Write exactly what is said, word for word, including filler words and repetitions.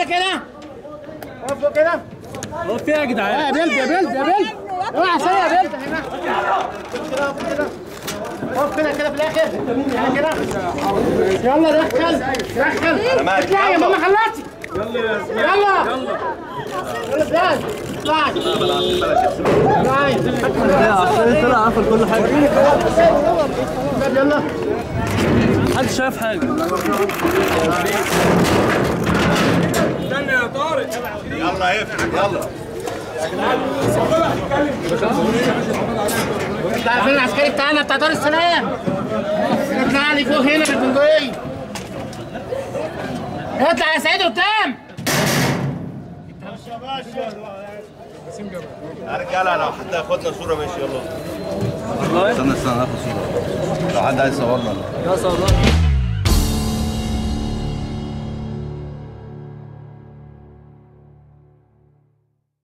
تعالى كده. اقف فوق كده. اقف فيها يا جدعان. يا بلد يا بلد يا بلد. اوعى سيء يا بلد هنا. كده اقف كده. اقف كده كده في الاخر. كده كده. يلا دخل دخل. اطلع يا ماما خلصتي. يلا يا اسماء. يلا. يلا. يلا بلاد. اطلعي. اطلعي. اطلعي. طلع قفل كل حاجه. يلا. محدش شايف حاجه. استنى يا طارق. يلا افتح يلا. اطلع فين العسكري بتاعنا بتاع دار السلام؟ اطلع لي فوق هنا في البندقية. اطلع يا سعيد قدام. يا رجاله لو حد ياخدنا صوره ماشي يلا. والله استنى استنى ناخد صوره. لو حد عايز يصورنا. يا صور.